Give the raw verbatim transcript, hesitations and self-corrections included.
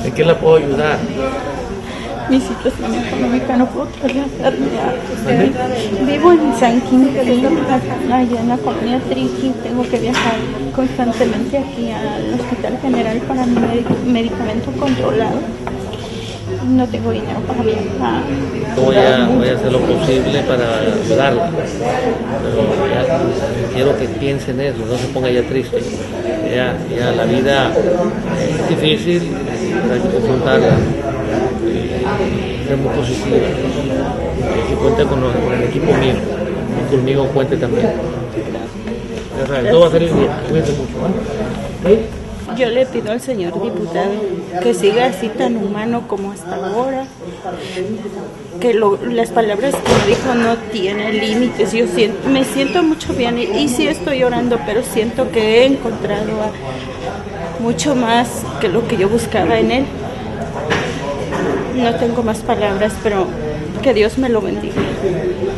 ¿En qué la puedo ayudar? Mi situación económica no puedo trasladarme a... Vivo en San Quintín, allá en la colonia Triqui. Tengo que viajar constantemente aquí al Hospital General para mi medicamento controlado. No tengo dinero para viajar. Voy a, voy a hacer lo posible para ayudarla, pero ya quiero que piense en eso, no se ponga ya triste. Ya, ya la vida es difícil, hay que confrontarla, y ser muy positiva. Y cuente con, con el equipo mío, y conmigo cuente también. Ya sabes, todo va a salir bien, cuídense mucho, ¿eh? ¿Sí? Yo le pido al señor diputado que siga así tan humano como hasta ahora, que lo, las palabras que me dijo no tienen límites. Yo siento, me siento mucho bien y, y sí estoy llorando, pero siento que he encontrado a mucho más que lo que yo buscaba en él. No tengo más palabras, pero que Dios me lo bendiga.